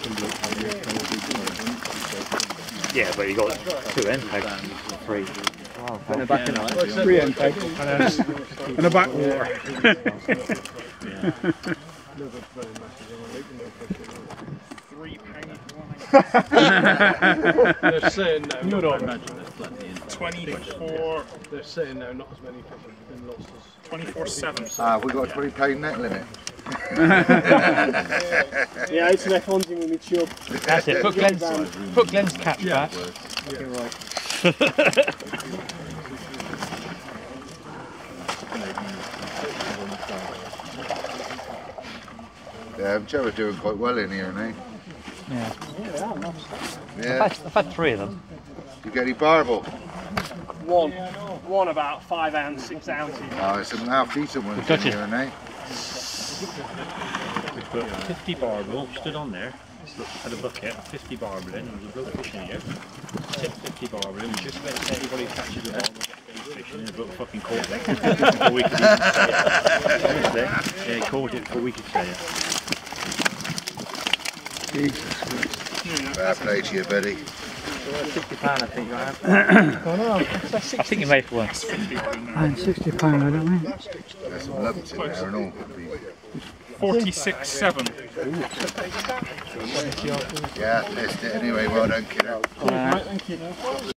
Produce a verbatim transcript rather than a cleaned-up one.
Yeah, but you got two end pegs. Three. Wow, and a back in eye. Three end pegs. And a back water. Three penny. They're saying now. No, no. Imagine there's plenty in. twenty-four. They're saying now not as many fish have been lost as. twenty-four seven. Ah, we've got a twenty pound net limit. Yeah, it's neck hunting with me chub. That's it. Put Glenn's, put Glenn's catch back. Yeah, right. Yeah, Joe are doing quite well in here, ain't he? Yeah. Yeah. I've had, I've had three of them. You get any barbel? One. One about five ounce, six ounces. Oh, there's some half decent ones in here, ain't they? We put fifty barbel, stood on there, had a bucket, fifty barbel in, and there was a bloke fishing here. Tipped fifty barbel in, just about to anybody who catches a barbel gets fishing, and the bloke fucking caught it before we could even say it. Honestly, yeah, he caught it before we could say it. Jesus. Fair play to you, Betty. sixty pounds I think I have. Oh no, I think you made for one. And sixty pounds, I don't think. There's some lumps in there and all. forty-six seven. Yeah, missed it anyway, well done, kiddo. Right, thank you.